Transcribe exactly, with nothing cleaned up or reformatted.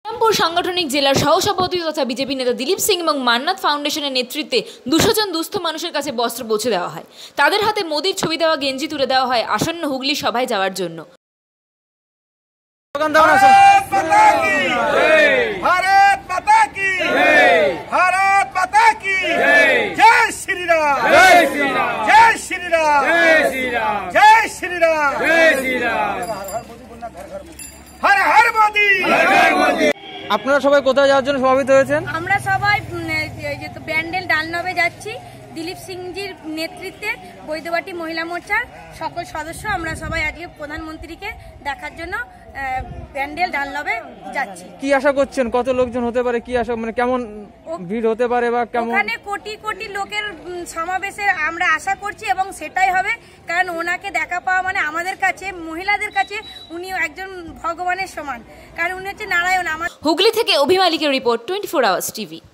রামপুর সাংগঠনিক জেলার সহসভাপতি তথা বিজেপি নেতা দিলীপ সিং এবং মান্নাত ফাউন্ডেশনের নেতৃত্বে দুশো জন দুস্থ মানুষের কাছে বস্ত্র পৌঁছে দেওয়া হয়। তাদের হাতে মোদির ছবি দেওয়া গেঞ্জি তুলে দেওয়া হয় আসন্ন হুগলি সভায় যাওয়ার জন্য। भारत माता की भारत माता की जय श्री राम जय श्री राम जय श्री राम जय श्री राम जय श्री राम जय श्री राम हर हर मोदी हर हर मोदी। আপনারা সবাই কোথায় যাওয়ার জন্য সমাবেত হয়েছেন? আমরা সবাই ব্যান্ডেল ডালনবে যাচ্ছি। দিলীপ সিংজির নেতৃত্বে বৈদ্যবাটি মহিলা মোর্চার সকল সদস্য আমরা সবাই আজকে প্রধানমন্ত্রীকে দেখার জন্য ব্যান্ডেল ডালনবে যাচ্ছি। কি আশা করছেন, কত লোকজন হতে পারে, কি আশা মানে কেমন ভিড় হতে পারে বা কেমন? ওখানে কোটি কোটি লোকের সমাবেশে আমরা আশা করছি এবং সেটাই হবে, কারণ ওনাকে দেখা পাওয়া মানে আমাদের কাছে মহিলাদের কাছে উনি একজন ভগবানের সমান, কারণ উনি হচ্ছে নারায়ণ। আমার হুগলি থেকে অভিমালিকের report, twenty four hours TV.